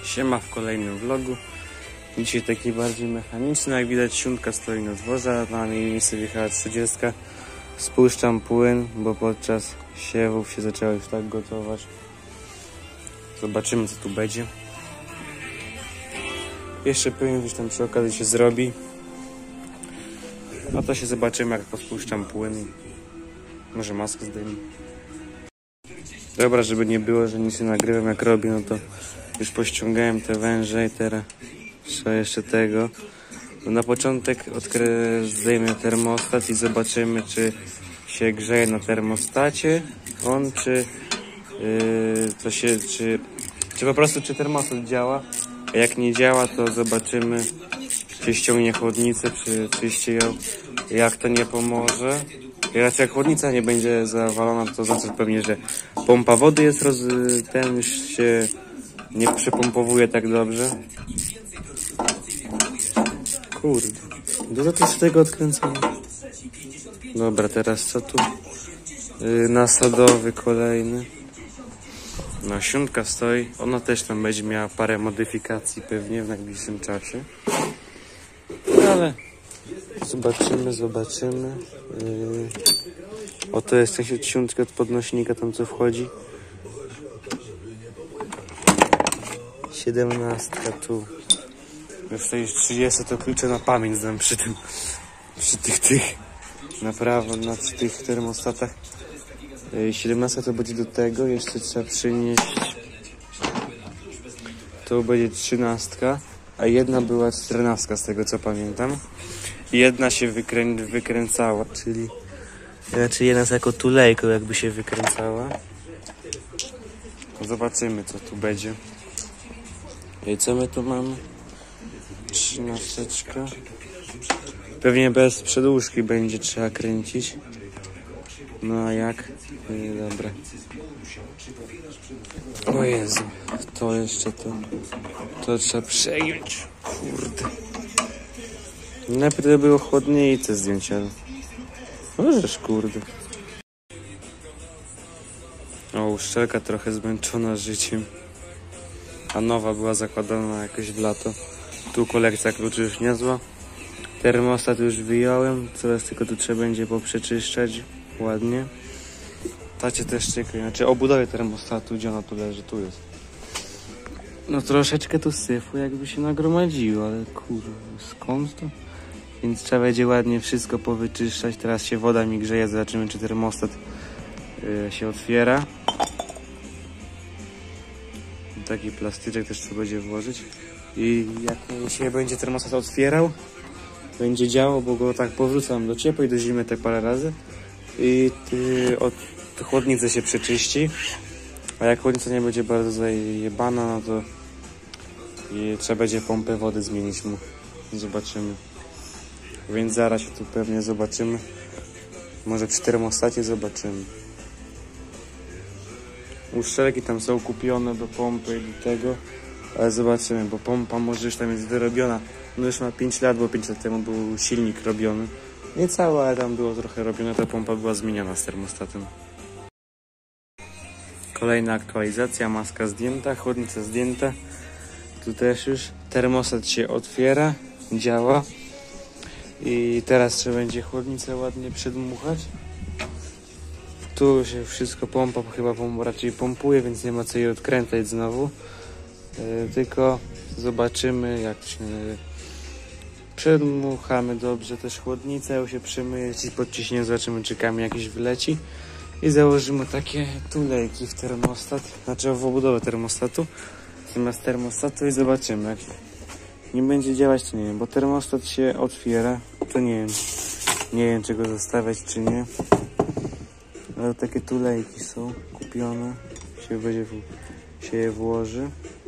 Siema w kolejnym vlogu. Dzisiaj taki bardziej mechaniczny. Jak widać, siunka stoi na dworze, na jej miejsce wjechała 30. Spuszczam płyn, bo podczas siewów się zaczęła już tak gotować. Zobaczymy, co tu będzie. Jeszcze płyn już tam przy okazji się zrobi. No to się zobaczymy, jak pospuszczam płyn. Może maskę zdejmę. Dobra, żeby nie było, że nic nie nagrywam jak robię, no to już pościągałem te węże i teraz trzeba jeszcze tego. No na początek zdejmę termostat i zobaczymy, czy się grzeje na termostacie on, czy po prostu czy termostat działa. A jak nie działa, to zobaczymy, czy ściągnie chłodnicę, czy czyści ją. Jak to nie pomoże, jak chłodnica nie będzie zawalona, to znaczy pewnie, że pompa wody jest ten już się nie przypompowuje tak dobrze. Kurde, dużo też tego odkręcamy. Dobra, teraz co tu? Nasadowy kolejny. No, siunka stoi. Ona też tam będzie miała parę modyfikacji pewnie w najbliższym czasie. Ale zobaczymy. Oto jest coś od siuntki, od podnośnika, tam co wchodzi. 17 tu. Już to jest 30, to klucze na pamięć znam przy tych na prawo, na tych termostatach. 17 to będzie do tego, jeszcze trzeba przynieść. To będzie 13, a jedna była 14 z tego co pamiętam. Jedna się wykręcała, czyli raczej jedna jako tulejką jakby się wykręcała. Zobaczymy, co tu będzie. I co my tu mamy? 13. Pewnie bez przedłużki będzie trzeba kręcić. No a jak? Dobra. O Jezu, to jeszcze to trzeba przegiąć. Kurde. Najpierw to było chłodniejce zdjęcia. Możesz, kurde. O, uszczelka trochę zmęczona życiem. A nowa była zakładana jakoś w lato. Tu kolekcja kluczy już niezła. Termostat już wyjąłem. Teraz tylko tu trzeba będzie poprzeczyszczać ładnie. Tacie też czeka. Znaczy o budowie termostatu, gdzie ona tu leży, tu jest. No troszeczkę tu syfu jakby się nagromadziło, ale kurde, skąd to? Więc trzeba będzie ładnie wszystko powyczyszczać. Teraz się woda mi grzeje, zobaczymy, czy termostat się otwiera. Taki plastyczek też trzeba będzie włożyć. I jak się będzie termostat otwierał, będzie działo, bo go tak powrzucam do ciepła i do zimy tak parę razy. I od chłodnicy się przeczyści. A jak chłodnica nie będzie bardzo zajebana, no to trzeba będzie pompę wody zmienić mu. Zobaczymy. Więc zaraz się tu pewnie zobaczymy. Może przy termostacie zobaczymy. Uszczelki tam są kupione do pompy i do tego. Ale zobaczymy, bo pompa może już tam jest wyrobiona. No już ma 5 lat, bo 5 lat temu był silnik robiony. Nie cała, ale tam było trochę robione. Ta pompa była zmieniona z termostatem. Kolejna aktualizacja. Maska zdjęta, chłodnica zdjęta. Tu też już termostat się otwiera, działa. I teraz trzeba będzie chłodnicę ładnie przedmuchać. Tu się wszystko pompa, chyba raczej pompuje, więc nie ma co jej odkręcać znowu. Tylko zobaczymy, jak się przedmuchamy dobrze też chłodnicę, ją się przemyje, jeśli podciśniemy, zobaczymy, czy kamień jakiś wyleci. I założymy takie tulejki w termostat, znaczy w obudowę termostatu, zamiast termostatu i zobaczymy, jak nie będzie działać, to nie wiem, bo termostat się otwiera, to nie wiem, czy go zostawiać, czy nie. Ale takie tulejki są kupione, się je włoży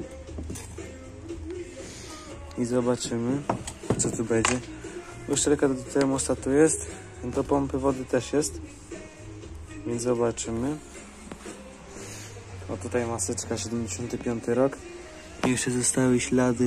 i zobaczymy, co tu będzie. Uszczelka do termostatu jest, do pompy wody też jest, więc zobaczymy. O, tutaj maseczka 75 rok. I jeszcze zostały ślady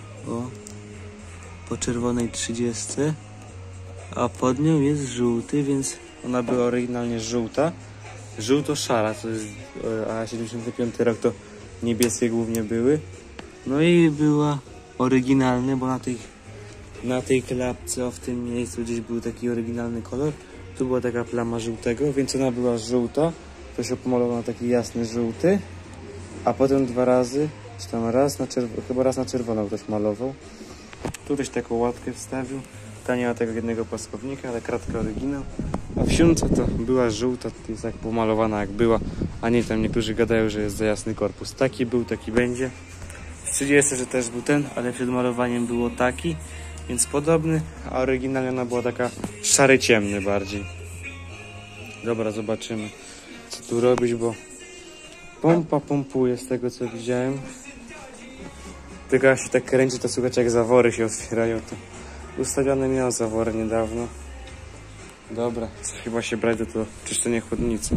po czerwonej 30, a pod nią jest żółty, więc ona była oryginalnie żółta. Żółto-szara, to jest, a 75 rok to niebieskie głównie były. No i była oryginalny, bo na tej klapce, o w tym miejscu gdzieś był taki oryginalny kolor. Tu była taka plama żółtego, więc ona była żółta. To się pomalował na taki jasny żółty. A potem 2 razy, czy tam raz na czerwono, chyba raz na czerwono ktoś malował. Tu też taką łatkę wstawił. Ta nie ma tego jednego płaskownika, ale kratka oryginał. A w siunce to była żółta, to jest tak pomalowana jak była. A nie, tam niektórzy gadają, że jest za jasny korpus. Taki był, taki będzie. W 30 że też był ten, ale przed malowaniem było taki. Więc podobny, a oryginalnie ona była taka szary ciemny bardziej. Dobra, zobaczymy co tu robić, bo pompa pompuje z tego co widziałem. Tylko jak się tak kręci, to słychać jak zawory się otwierają. To ustawione miał zawory niedawno. Dobra, chyba się brać do to czyszczenia chłodnicy.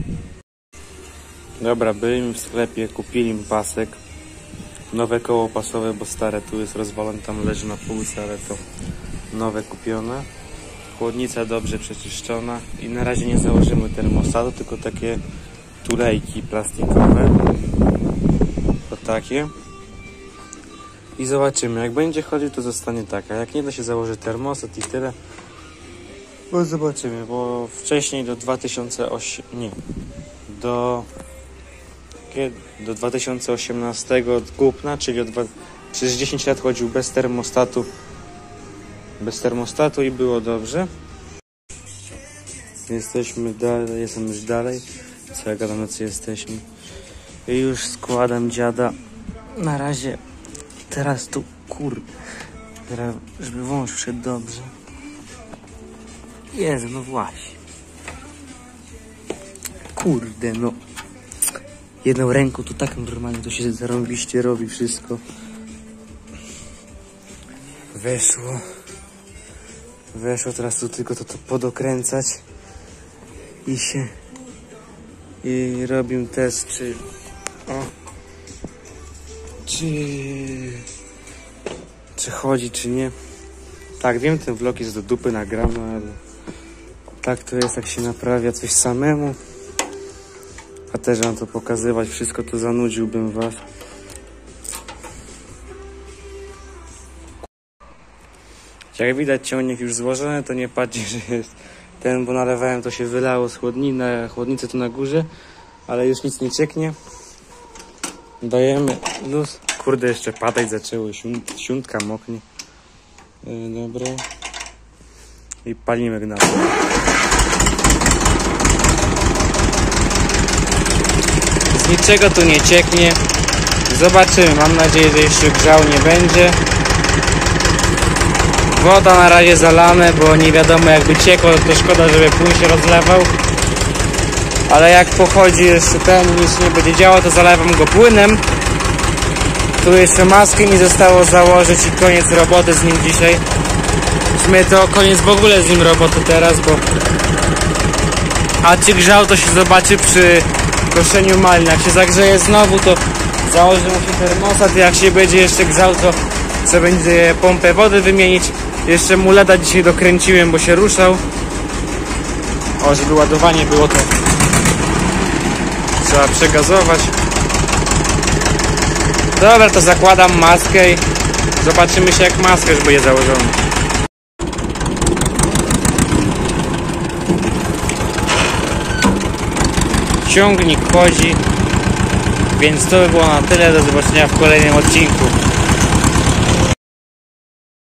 Dobra, byli w sklepie, kupili mi pasek. Nowe koło pasowe, bo stare tu jest rozwalone, tam leży na półce, ale to nowe kupione. Chłodnica dobrze przeczyszczona i na razie nie założymy termostatu, tylko takie tulejki plastikowe. To takie. I zobaczymy, jak będzie chodził, to zostanie taka. Jak nie, to się założy termostat i tyle. Bo zobaczymy, bo wcześniej do 2008, nie, do 2018 od kupna, czyli przez 10 lat chodził bez termostatu i było dobrze. Jesteśmy dalej, jestem już dalej. Co ja gadam, na co jesteśmy. I już składam dziada. Na razie, teraz tu, teraz, żeby wąż wszedł dobrze. Jezu, no właśnie. Kurde, no. Jedną ręką to tak normalnie to się zarąbiście robi wszystko. Weszło, teraz tu tylko to podokręcać i robię test, czy chodzi, czy nie. Tak, wiem, ten vlog jest do dupy nagrany, ale tak to jest, jak się naprawia coś samemu. A też mam to pokazywać, wszystko to zanudziłbym was. Jak widać, ciągnik już złożony, to nie patrzcie, że jest ten, bo nalewałem, to się wylało z chłodnicy tu na górze, ale już nic nie cieknie. Dajemy luz. Kurde, jeszcze padać zaczęło, siuntka moknie. Dobra. I palimy gnatę. Z niczego tu nie cieknie. Zobaczymy, mam nadzieję, że jeszcze grzał nie będzie. Woda na razie zalane, bo nie wiadomo, jakby ciekło, to szkoda, żeby płyn się rozlewał. Ale jak pochodzi jeszcze ten, nic nie będzie działał, to zalewam go płynem. Tu jeszcze maskę mi zostało założyć i koniec roboty z nim dzisiaj. W sumie to koniec w ogóle z nim roboty teraz, bo... A czy grzał, to się zobaczy przy koszeniu malin. Jak się zagrzeje znowu, to założy mu się termostat. Jak się będzie jeszcze grzał, to trzeba będzie pompę wody wymienić. Jeszcze mu leda dzisiaj dokręciłem, bo się ruszał. O, żeby ładowanie było, to trzeba przegazować. Dobra, to zakładam maskę i zobaczymy się, jak maska już będzie założona. Ciągnik chodzi, więc to by było na tyle. Do zobaczenia w kolejnym odcinku.